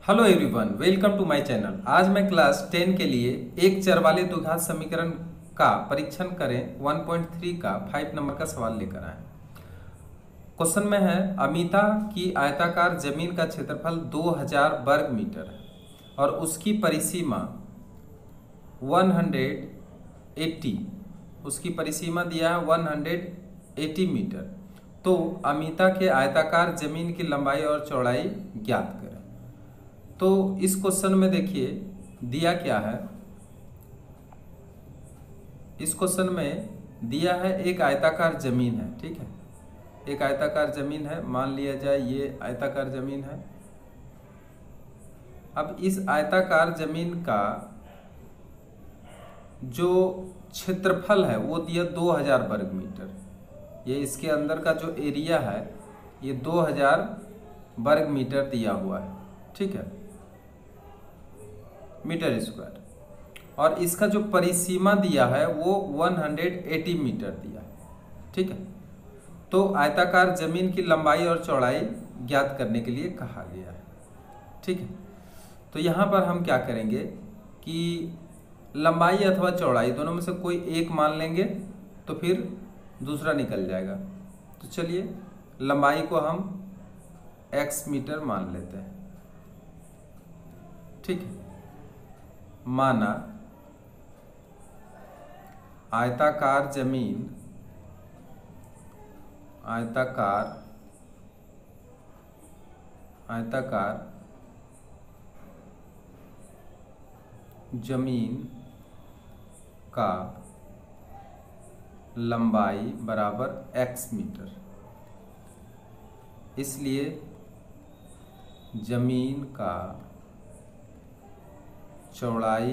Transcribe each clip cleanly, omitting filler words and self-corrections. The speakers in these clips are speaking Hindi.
Hello everyone, welcome to my channel. आज मैं क्लास 10 के लिए एक चर वाले द्विघात समीकरण का परीक्षण करें 1.3 का 5 नंबर का सवाल लेकर आए। क्वेश्चन में है अमिता की आयताकार जमीन का क्षेत्रफल 2000 वर्ग मीटर है और उसकी परिसीमा 180 दिया है 180 मीटर। तो अमिता के आयताकार जमीन की लंबाई और चौड़ाई ज्ञात करें। तो इस क्वेश्चन में देखिए दिया क्या है। इस क्वेश्चन में दिया है एक आयताकार जमीन है, ठीक है। एक आयताकार जमीन है, मान लिया जाए ये आयताकार जमीन है। अब इस आयताकार जमीन का जो क्षेत्रफल है वो दिया 2000 वर्ग मीटर। ये इसके अंदर का जो एरिया है ये 2000 वर्ग मीटर दिया हुआ है, ठीक है, मीटर स्क्वायर। और इसका जो परिसीमा दिया है वो 180 मीटर दिया है, ठीक है। तो आयताकार जमीन की लंबाई और चौड़ाई ज्ञात करने के लिए कहा गया है, ठीक है। तो यहाँ पर हम क्या करेंगे कि लंबाई अथवा चौड़ाई दोनों में से कोई एक मान लेंगे तो फिर दूसरा निकल जाएगा। तो चलिए लंबाई को हम x मीटर मान लेते हैं, ठीक है। माना आयताकार जमीन जमीन का लंबाई बराबर x मीटर, इसलिए जमीन का चौड़ाई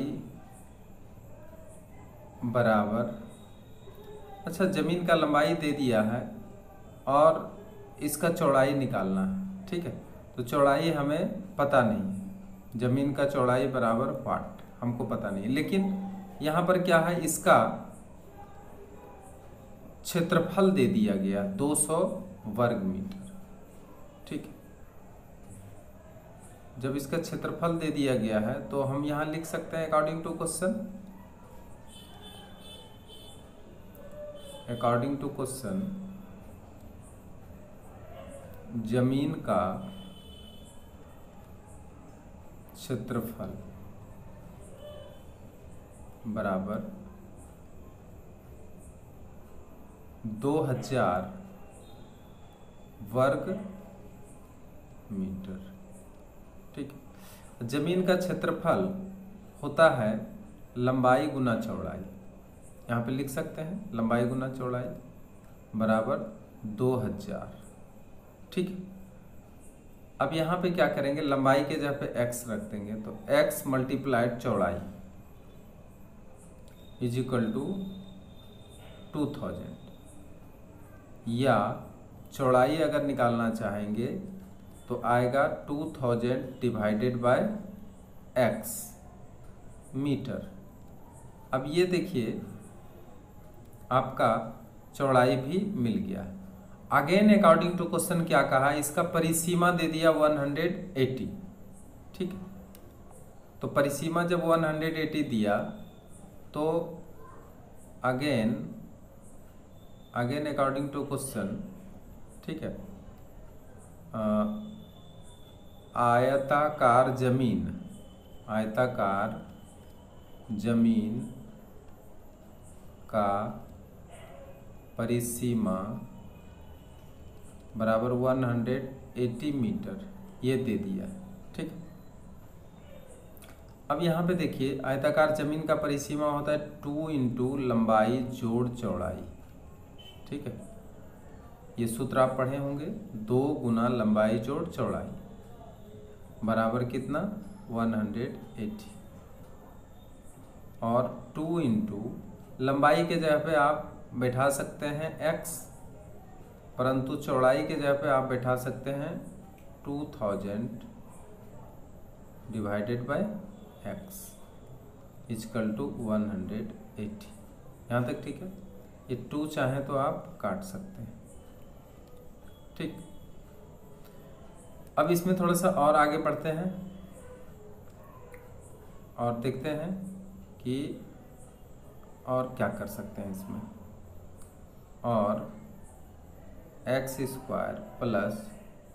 बराबर, अच्छा जमीन का लंबाई दे दिया है और इसका चौड़ाई निकालना है, ठीक है। तो चौड़ाई हमें पता नहीं है, जमीन का चौड़ाई बराबर वाट हमको पता नहीं, लेकिन यहाँ पर क्या है इसका क्षेत्रफल दे दिया गया 200 वर्ग मीटर, ठीक है। जब इसका क्षेत्रफल दे दिया गया है तो हम यहाँ लिख सकते हैं अकॉर्डिंग टू क्वेश्चन जमीन का क्षेत्रफल बराबर 2000 वर्ग मीटर, ठीक है। जमीन का क्षेत्रफल होता है लंबाई गुना चौड़ाई, यहाँ पे लिख सकते हैं लंबाई गुना चौड़ाई बराबर 2000, ठीक है। अब यहाँ पे क्या करेंगे, लंबाई के जगह पे x रख देंगे, तो x मल्टीप्लाइड चौड़ाई इज इक्वल टू 2000, या चौड़ाई अगर निकालना चाहेंगे तो आएगा 2000 डिवाइडेड बाय x मीटर। अब ये देखिए आपका चौड़ाई भी मिल गया। अगेन अकॉर्डिंग टू क्वेश्चन क्या कहा, इसका परिसीमा दे दिया 180, ठीक है। तो परिसीमा जब 180 दिया तो अगेन अकॉर्डिंग टू क्वेश्चन, ठीक है, आयताकार जमीन का परिसीमा बराबर 180 मीटर ये दे दिया, ठीक है। अब यहाँ पे देखिए आयताकार जमीन का परिसीमा होता है 2 इंटू लंबाई जोड़ चौड़ाई, ठीक है। ये सूत्र आप पढ़े होंगे, 2 गुना लंबाई जोड़ चौड़ाई बराबर कितना 180, और 2 इंटू लंबाई के जगह पे आप बैठा सकते हैं x, परंतु चौड़ाई के जगह पे आप बैठा सकते हैं 2000 divided by x is equal to 180। यहाँ तक ठीक है। ये 2 चाहे तो आप काट सकते हैं, ठीक। अब इसमें थोड़ा सा और आगे बढ़ते हैं। और देखते हैं कि और क्या कर सकते हैं इसमें। और x square plus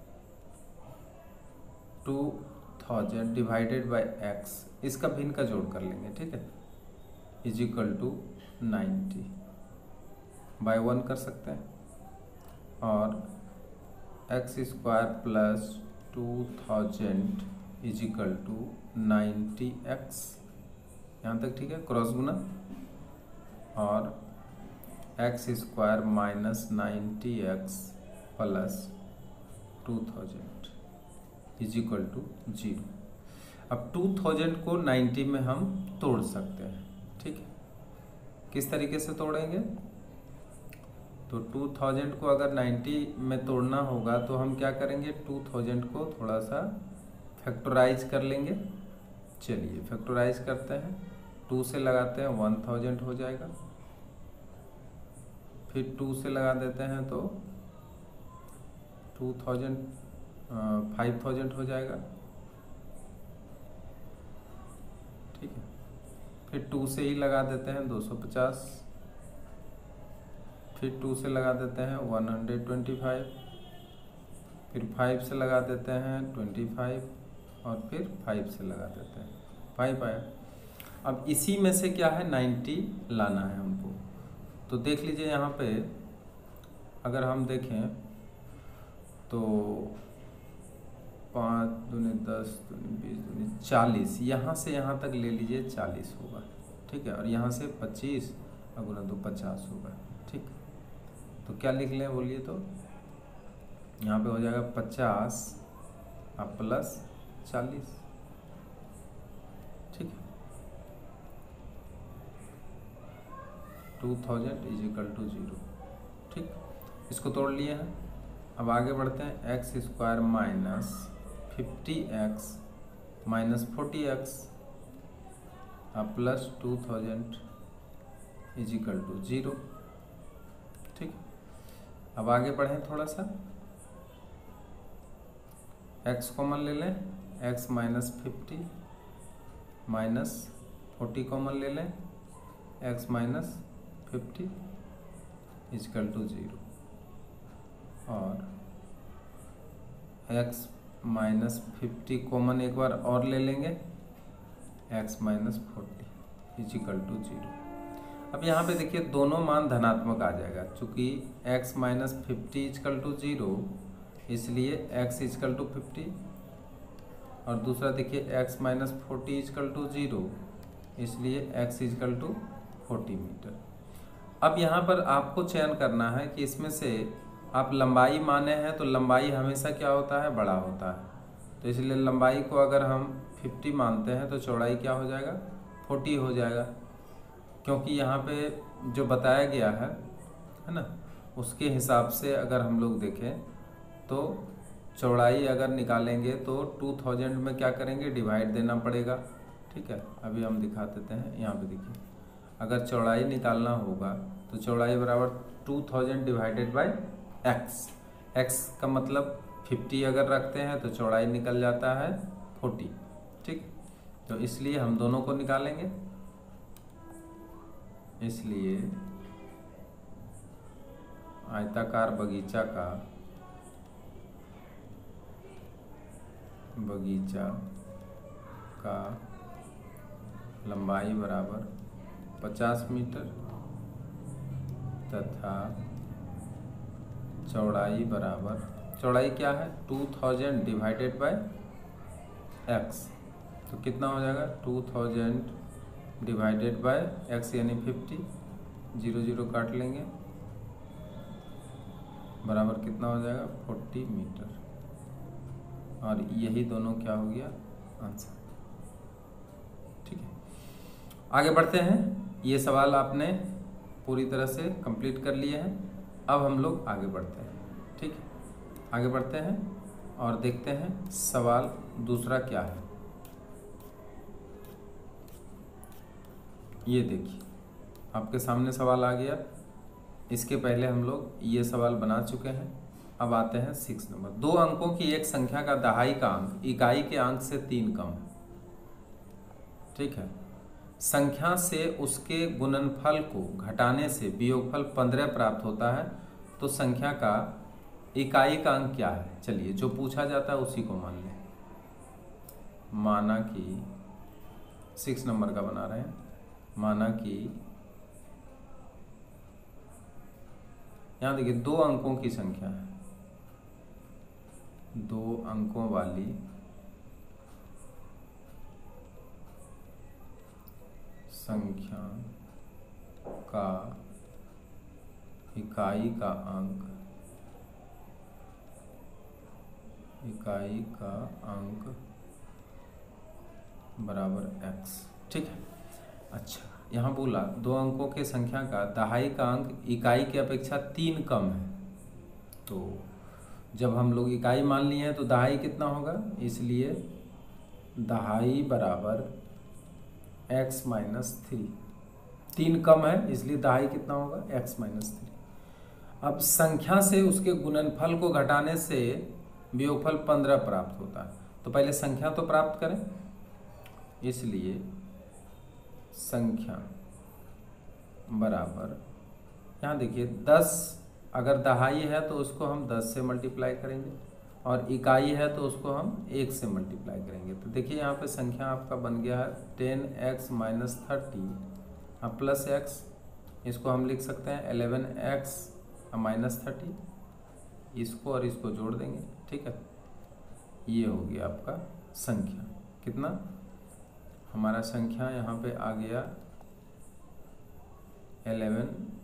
2000 divided by x, इसका भिन्न का जोड़ कर लेंगे, ठीक है, इज इक्वल टू 90 बाय 1 कर सकते हैं। और x square plus 2000 is equal to 90x, यहाँ तक ठीक है, क्रॉस गुना। और x square minus 90x plus 2000 is equal to 0। अब 2000 को 90 में हम तोड़ सकते हैं, ठीक है। किस तरीके से तोड़ेंगे? तो 2000 को अगर 90 में तोड़ना होगा तो हम क्या करेंगे, 2000 को थोड़ा सा फैक्टराइज कर लेंगे। चलिए फैक्टराइज करते हैं, 2 से लगाते हैं 1000 हो जाएगा, फिर 2 से लगा देते हैं तो 2000 5000 हो जाएगा, ठीक है। फिर 2 से ही लगा देते हैं 250, फिर 2 से लगा देते हैं 125, फिर 5 से लगा देते हैं 25 और फिर 5 से लगा देते हैं 5 आया। अब इसी में से क्या है 90 लाना है हमको। तो देख लीजिए यहाँ पे अगर हम देखें तो 5 दूनी 10 दूनी 20 दूनी 40, यहाँ से यहाँ तक ले लीजिए 40 होगा, ठीक है। और यहाँ से 25 और गुना 2 50 होगा, ठीक। तो क्या लिख लें बोलिए? तो यहाँ पे हो जाएगा 50 और प्लस 40, ठीक है। 2000 इज इक्वल टू 0, ठीक। इसको तोड़ लिए हैं। अब आगे बढ़ते हैं, x square minus 50x minus 40x और प्लस 2000 इज इक्वल टू 0, ठीक। अब आगे बढ़ें थोड़ा सा, x कॉमन ले लें, x माइनस 50 माइनस 40 कॉमन ले लें, x माइनस 50 इजकल टू 0। और x माइनस 50 कॉमन एक बार और ले लेंगे, x माइनस 40 इजकल टू 0। अब यहाँ पे देखिए दोनों मान धनात्मक आ जाएगा, चूँकि x माइनस 50 इजकल टू 0 इसलिए x इजकल टू 50, और दूसरा देखिए x माइनस 40 इजकल टू 0 इसलिए x इजकल टू 40 मीटर। अब यहाँ पर आपको चयन करना है कि इसमें से आप लंबाई माने हैं तो लंबाई हमेशा क्या होता है, बड़ा होता है। तो इसलिए लंबाई को अगर हम 50 मानते हैं तो चौड़ाई क्या हो जाएगा, 40 हो जाएगा, क्योंकि यहाँ पे जो बताया गया है ना, उसके हिसाब से अगर हम लोग देखें तो चौड़ाई अगर निकालेंगे तो 2000 में क्या करेंगे, डिवाइड देना पड़ेगा, ठीक है। अभी हम दिखा देते हैं, यहाँ पे देखिए अगर चौड़ाई निकालना होगा तो चौड़ाई बराबर 2000 डिवाइडेड बाय x, x का मतलब 50 अगर रखते हैं तो चौड़ाई निकल जाता है 40, ठीक। तो इसलिए हम दोनों को निकालेंगे, इसलिए आयताकार बगीचा का लंबाई बराबर 50 मीटर तथा चौड़ाई बराबर, चौड़ाई क्या है 2000 डिवाइडेड बाय x, तो कितना हो जाएगा 2000 डिवाइडेड बाय x यानी 50, 0 0 काट लेंगे, बराबर कितना हो जाएगा 40 मीटर। और यही दोनों क्या हो गया, आंसर, ठीक है। आगे बढ़ते हैं, ये सवाल आपने पूरी तरह से कंप्लीट कर लिए हैं। अब हम लोग आगे बढ़ते हैं, ठीक है। आगे बढ़ते हैं और देखते हैं सवाल दूसरा क्या है। ये देखिए आपके सामने सवाल आ गया, इसके पहले हम लोग ये सवाल बना चुके हैं। अब आते हैं 6 नंबर। 2 अंकों की एक संख्या का दहाई का अंक इकाई के अंक से 3 कम है, ठीक है। संख्या से उसके गुणनफल को घटाने से वियोगफल 15 प्राप्त होता है, तो संख्या का इकाई का अंक क्या है? चलिए जो पूछा जाता है उसी को मान लें। माना कि 6 नंबर का बना रहे हैं। माना कि यहाँ देखिए 2 अंकों की संख्या है, 2 अंकों वाली संख्या का इकाई का अंक बराबर x। ठीक है। अच्छा, यहाँ बोला 2 अंकों के संख्या का दहाई का अंक इकाई की अपेक्षा 3 कम है, तो जब हम लोग इकाई मान लिए हैं तो दहाई कितना होगा, इसलिए दहाई बराबर x माइनस 3। 3 कम है इसलिए दहाई कितना होगा, x माइनस 3। अब संख्या से उसके गुणनफल को घटाने से वियोगफल 15 प्राप्त होता है, तो पहले संख्या तो प्राप्त करें, इसलिए संख्या बराबर, यहाँ देखिए 10 अगर दहाई है तो उसको हम 10 से मल्टीप्लाई करेंगे और इकाई है तो उसको हम 1 से मल्टीप्लाई करेंगे। तो देखिए यहाँ पे संख्या आपका बन गया है 10x माइनस 30 अब प्लस x, इसको हम लिख सकते हैं 11x माइनस 30, इसको और इसको जोड़ देंगे। ठीक है, ये हो गया आपका संख्या। कितना हमारा संख्या यहाँ पे आ गया 11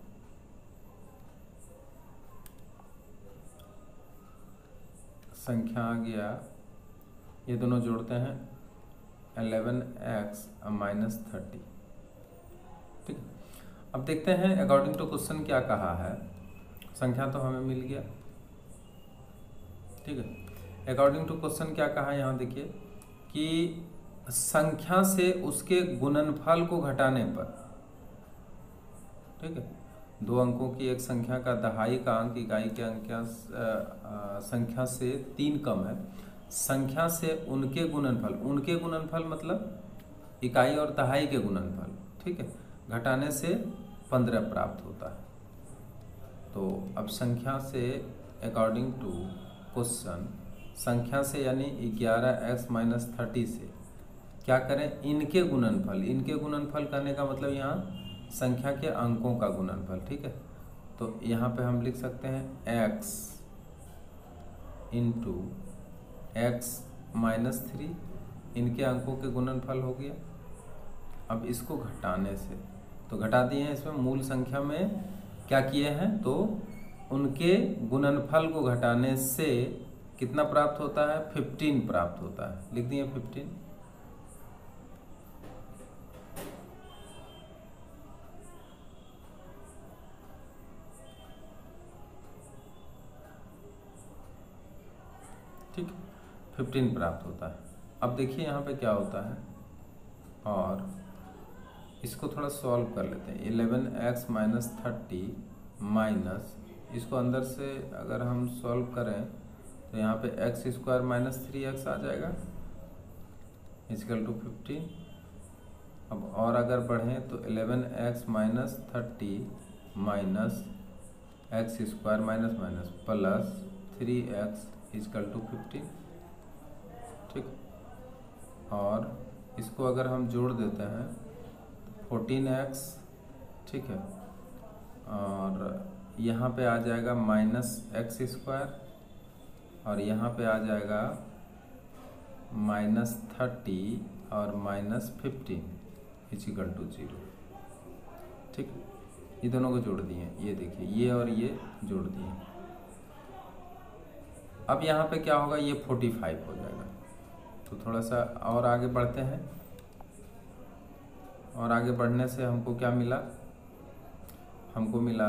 संख्या आ गया, ये दोनों जोड़ते हैं 11x माइनस 30। ठीक, अब देखते हैं अकॉर्डिंग टू क्वेश्चन क्या कहा है। संख्या तो हमें मिल गया। ठीक है, अकॉर्डिंग टू क्वेश्चन क्या कहा है, यहाँ देखिए कि संख्या से उसके गुणनफल को घटाने पर, ठीक है, 2 अंकों की एक संख्या का दहाई का अंक इकाई के अंक संख्या से 3 कम है, संख्या से उनके गुणनफल मतलब इकाई और दहाई के गुणनफल, ठीक है, घटाने से 15 प्राप्त होता है। तो अब संख्या से अकॉर्डिंग टू क्वेश्चन, संख्या से यानी 11x माइनस 30 से क्या करें, इनके गुणनफल करने का मतलब यहाँ संख्या के अंकों का गुणनफल। ठीक है, तो यहाँ पे हम लिख सकते हैं x इंटू एक्स माइनस 3, इनके अंकों के गुणनफल हो गया। अब इसको घटाने से, तो घटा दिए हैं, इसमें मूल संख्या में क्या किए हैं, तो उनके गुणनफल को घटाने से कितना प्राप्त होता है, 15 प्राप्त होता है। लिख दिए 15। ठीक, 15 प्राप्त होता है। अब देखिए यहाँ पे क्या होता है, और इसको थोड़ा सॉल्व कर लेते हैं। 11x माइनस 30 माइनस, इसको अंदर से अगर हम सॉल्व करें तो यहाँ पे एक्स स्क्वायर माइनस 3x आ जाएगा इक्वल टू 15। अब और अगर बढ़ें तो 11x minus 30 minus x square minus minus plus 3x equal to 15। ठीक, और इसको अगर हम जोड़ देते हैं 14x, ठीक है, और यहाँ पे आ जाएगा माइनस एक्स स्क्वायर, और यहाँ पे आ जाएगा माइनस 30 और माइनस 15 इक्वल टू 0। ठीक, ये दोनों को जोड़ दिए, ये देखिए ये और ये जोड़ दिए। अब यहाँ पे क्या होगा, ये 45 हो जाएगा। तो थोड़ा सा और आगे बढ़ते हैं, और आगे बढ़ने से हमको क्या मिला, हमको मिला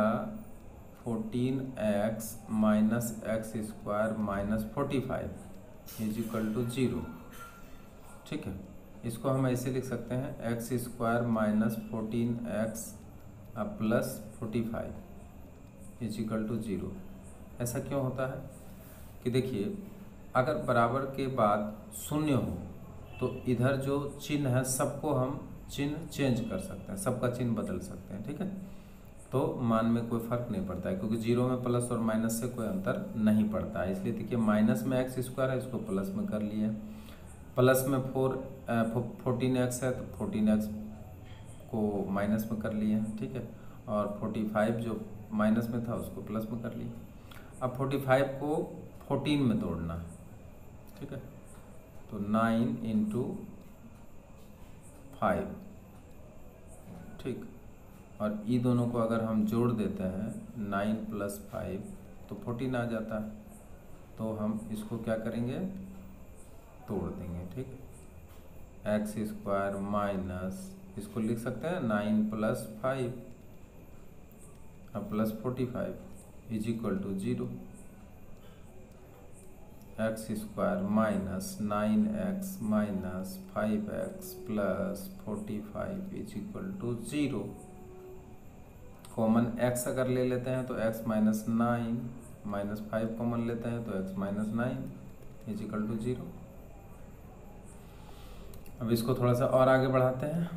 14x minus x square minus 45 is equal to 0। ठीक है, इसको हम ऐसे लिख सकते हैं x square minus 14x plus 45 is equal to 0। ऐसा क्यों होता है कि देखिए, अगर बराबर के बाद शून्य हो तो इधर जो चिन्ह है सबको हम चिन्ह चेंज कर सकते हैं, सबका चिन्ह बदल सकते हैं, ठीक है। तो मान में कोई फर्क नहीं पड़ता है, क्योंकि जीरो में प्लस और माइनस से कोई अंतर नहीं पड़ता है। इसलिए देखिए माइनस में एक्स स्क्वायर है, इसको प्लस में कर लिए, प्लस में 14x है तो 14x को माइनस में कर लिए, ठीक है। और 45 जो माइनस में था उसको प्लस में कर लिए। अब 45 को 14 में तोड़ना है, ठीक है। तो 9 × 5, ठीक। और ये दोनों को अगर हम जोड़ देते हैं 9 + 5 तो 14 आ जाता है। तो हम इसको क्या करेंगे, तोड़ देंगे, ठीक। x² माइनस, इसको लिख सकते हैं 9 + 5 plus 45 = 0। x² minus 9x minus 5x plus 45 = 0। Common x अगर ले लेते हैं तो x - 9 माइनस 5 कॉमन लेते हैं तो x - 9 = 0। अब इसको थोड़ा सा और आगे बढ़ाते हैं,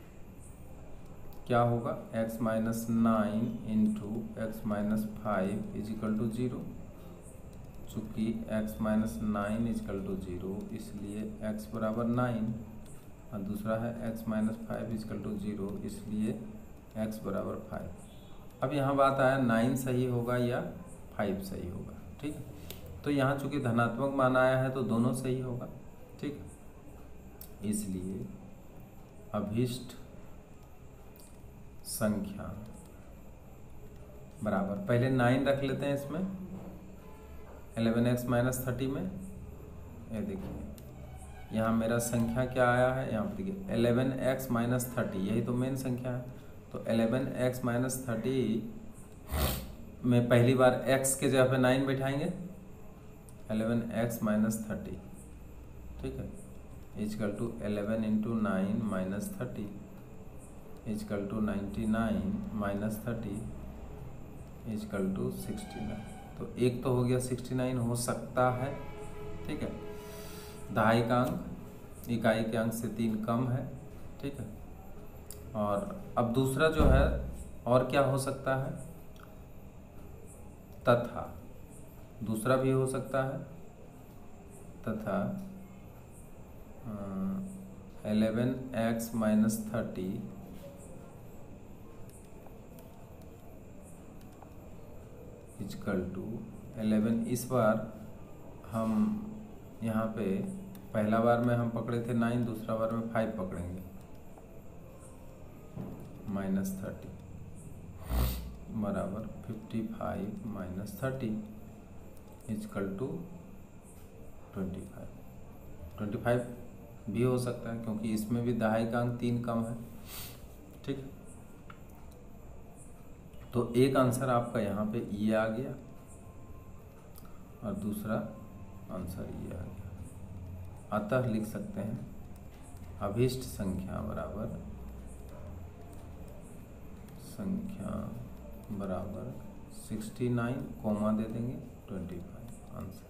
क्या होगा, x - 9 × x - 5 = 0। चूँकि x - 9 = 0 इसलिए x = 9, और दूसरा है x - 5 = 0 इसलिए x = 5। अब यहाँ बात आया 9 सही होगा या 5 सही होगा, ठीक है। तो यहाँ चूँकि धनात्मक मान आया है तो दोनों सही होगा, ठीक है। इसलिए अभीष्ट संख्या बराबर, पहले 9 रख लेते हैं इसमें, 11x - 30 में, ये देखिए यहाँ मेरा संख्या क्या आया है, यहाँ पर देखिए 11x - 30, यही तो मेन संख्या है। तो 11x - 30 में पहली बार x के जगह पे 9 बैठाएंगे, 11x - 30, ठीक है, = 11 × 9 - 30 = 99 - 30 = 69। तो एक तो हो गया 69 हो सकता है, ठीक है। दहाई का अंक इकाई के अंक से 3 कम है, ठीक है। और अब दूसरा जो है, और क्या हो सकता है, तथा दूसरा भी हो सकता है, तथा 11x - 30 = 11। इस बार हम यहाँ पे पहला बार में हम पकड़े थे 9, दूसरा बार में 5 पकड़ेंगे, -30 बराबर 55 - 30 = 25 भी हो सकता है, क्योंकि इसमें भी दहाई का अंक 3 कम है, ठीक। तो एक आंसर आपका यहाँ पे ये आ गया और दूसरा आंसर ये आ गया। अतः लिख सकते हैं अभीष्ट संख्या बराबर 69, कॉमा दे देंगे 25 आंसर।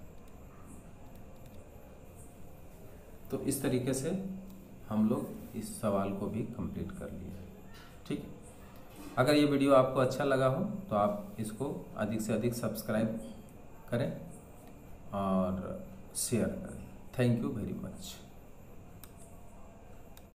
तो इस तरीके से हम लोग इस सवाल को भी कंप्लीट कर लिए, ठीक है। अगर ये वीडियो आपको अच्छा लगा हो तो आप इसको अधिक से अधिक सब्सक्राइब करें और शेयर करें। Thank you very much.